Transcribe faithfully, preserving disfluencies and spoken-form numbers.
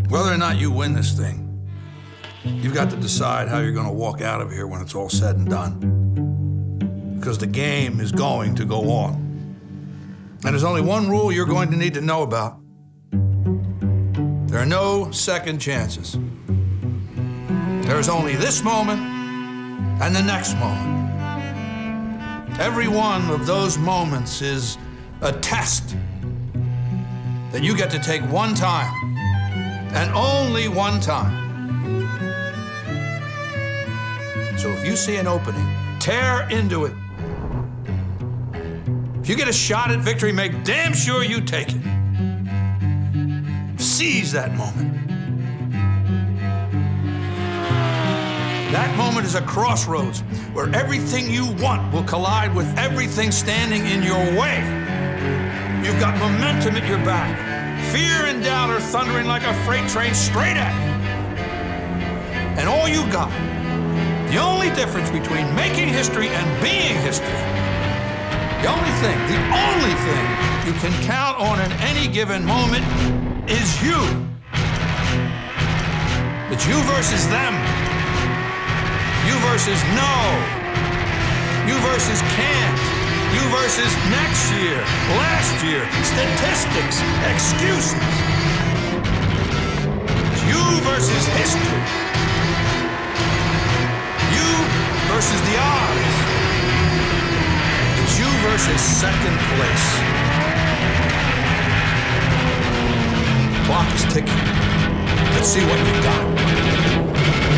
Whether or not you win this thing, you've got to decide how you're going to walk out of here when it's all said and done. Because the game is going to go on. And there's only one rule you're going to need to know about. There are no second chances. There's only this moment and the next moment. Every one of those moments is a test that you get to take one time, and only one time. So if you see an opening, tear into it. If you get a shot at victory, make damn sure you take it. Seize that moment. That moment is a crossroads where everything you want will collide with everything standing in your way. You've got momentum at your back. Fear and doubt are thundering like a freight train straight at you. And all you got, the only difference between making history and being history, the only thing, the only thing you can count on in any given moment is you. It's you versus them. You versus no. You versus can't. You versus next year, last year, statistics, excuses. It's you versus history. You versus the odds. It's you versus second place. The clock is ticking. Let's see what you've got.